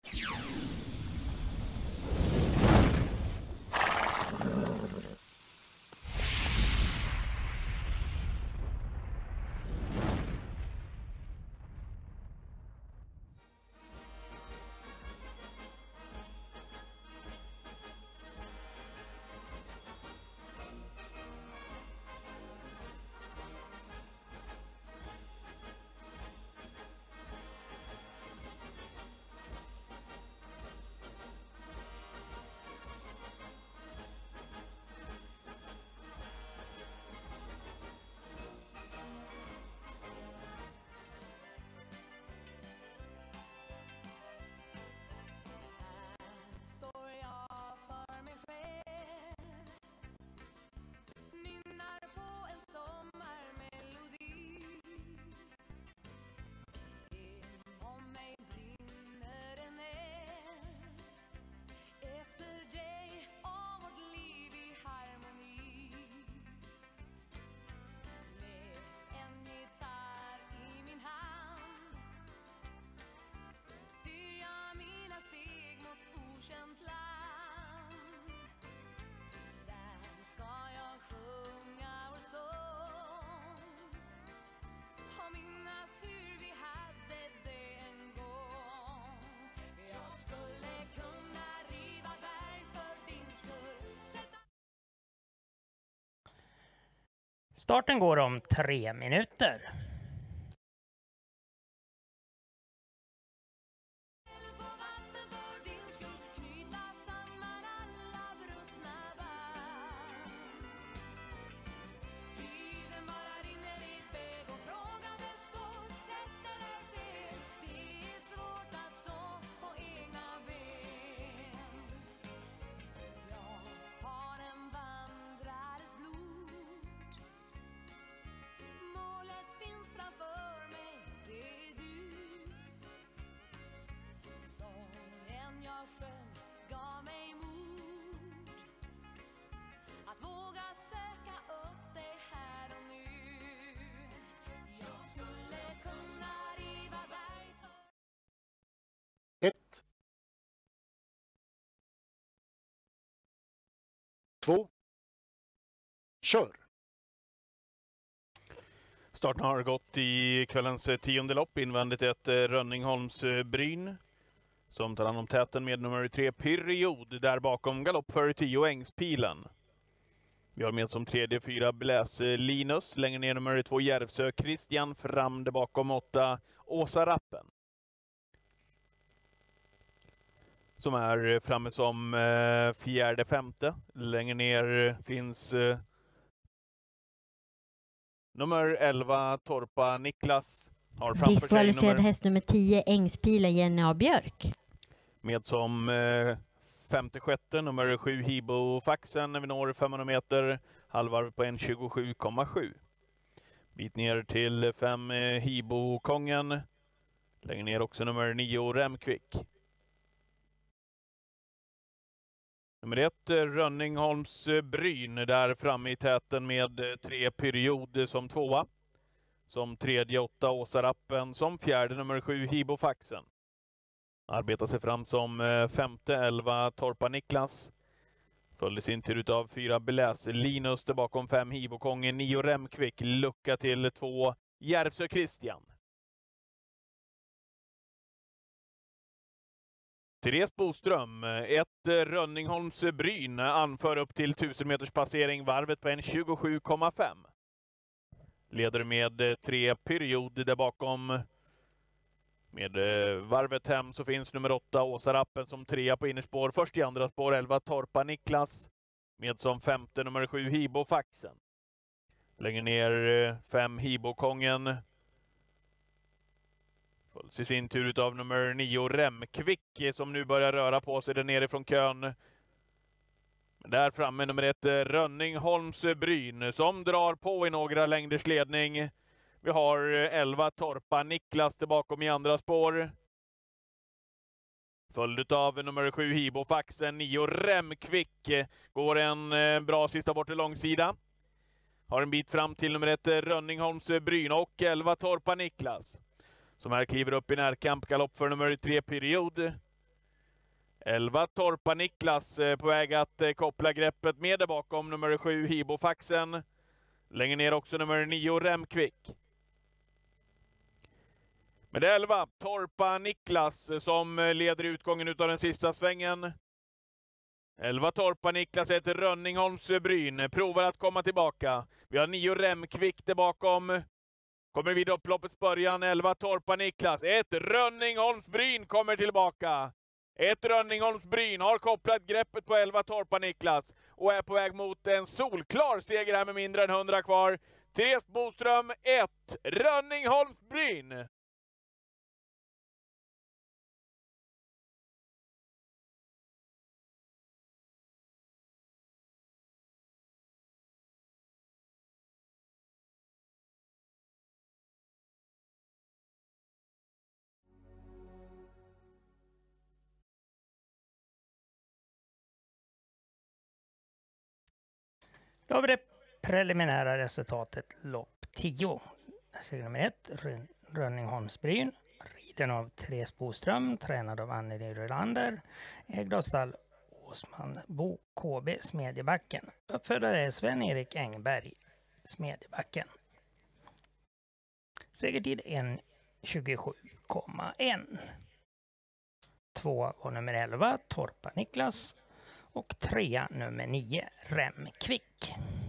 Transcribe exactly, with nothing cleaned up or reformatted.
Starten går om tre minuter. Ett. Två. Kör. Starten har gått i kvällens tionde lopp. Invändigt ett Rönningholms Bryn som tar hand om täten med nummer tre Period. Där bakom galopp för tio Ängspilen. Vi har med som tredje fyra Bläs Linus. Längre ner nummer två Järvsö Christian. Fram där bakom åtta Åsa Rappen. Som är framme som eh, fjärde femte. Längre ner finns eh, nummer elva Torpa Niklas. Har framför diskvalificerad nummer... häst nummer tio Ängspilen Jenny A. Björk. Med som eh, femte sjätte nummer sju Hibo Faxen när vi når femhundra meter. Halvvarv på en tjugosju komma sju. Bit ner till fem eh, Hibo Kongen. Längre ner också nummer nio Remkvick. Nummer ett, Rönningholms Bryn, där framme i täten med tre Period som tvåa. Som tredje åtta Åsa Rappen, som fjärde nummer sju Hibo Faxen. Arbetar sig fram som femte elva Torpa Niklas. Följde sin tur utav fyra Bläs Linus där bakom fem Hibo Kongen, nio Remkvick, lucka till två Järvsö Christian. Therese Boström, ett Rönningholms Bryn, anför upp till tusen meters passering, varvet på en tjugosju komma fem. Leder med tre Period där bakom. Med varvet hem så finns nummer åtta Åsa Rappen som trea på innerspår. Först i andra spår elva Torpa Niklas. Med som femte nummer sju Hibo Faxen. Längre ner fem Hibo Kongen. Följs i sin tur utav nummer nio Remkvick som nu börjar röra på sig där nere från kön. Men där framme nummer ett Rönningholms Bryn som drar på i några längders ledning. Vi har elva Torpa Niklas där bakom i andra spår. Följd av nummer sju Hibo Faxen, nio Remkvick. Går en bra sista bort till långsida. Har en bit fram till nummer ett Rönningholms Bryn och elva Torpa Niklas. Som här kliver upp i närkamp, galopp för nummer tre Period. elva Torpa Niklas eh, på väg att eh, koppla greppet med där bakom nummer sju Hibofaxen. Längre ner också nummer nio Remkvick. Med elva Torpa Niklas eh, som eh, leder utgången utav den sista svängen. elva Torpa Niklas heter Rönningholms Bryn. Provar att komma tillbaka. Vi har nio Remkvick där bakom. Kommer vid upploppets början. elva Torpa Niklas. Ett Rönningholms Bryn kommer tillbaka. Ett Rönningholms Bryn har kopplat greppet på elva Torpa Niklas. Och är på väg mot en solklar seger här med mindre än hundra kvar. Therese Boström ett Rönningholms Bryn. Då har vi det preliminära resultatet lopp tio. Seger nummer ett, Rönningholms Bryn. Riden av Therese Boström, tränad av Anneli Rylander. Ägd av stall Åsman Bo K B Smedjebacken. Uppfödare är Sven-Erik Engberg Smedjebacken. Segertid en tjugosju komma ett. Två var nummer elva Torpa Niklas. Och trea nummer nio Remkvick.